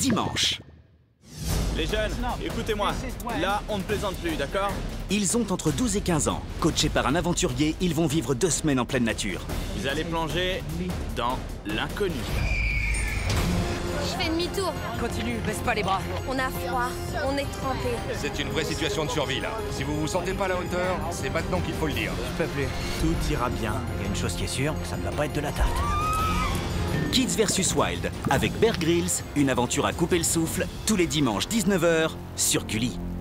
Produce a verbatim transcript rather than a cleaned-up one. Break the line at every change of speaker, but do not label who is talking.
dimanche.
Les jeunes, écoutez-moi. Là, on ne plaisante plus, d'accord?
Ils ont entre douze et quinze ans. Coachés par un aventurier, ils vont vivre deux semaines en pleine nature.
Vous allez plonger dans l'inconnu.
Je fais demi-tour.
Continue, baisse pas les bras.
On a froid, on est trempé.
C'est une vraie situation de survie, là. Si vous vous sentez pas à la hauteur, c'est maintenant qu'il faut le dire.
Je peux plus.
Tout ira bien.
Il y a une chose qui est sûre, ça ne va pas être de la tarte.
Kids versus Wild, avec Bear Grylls, une aventure à couper le souffle, tous les dimanches dix-neuf heures sur Gulli.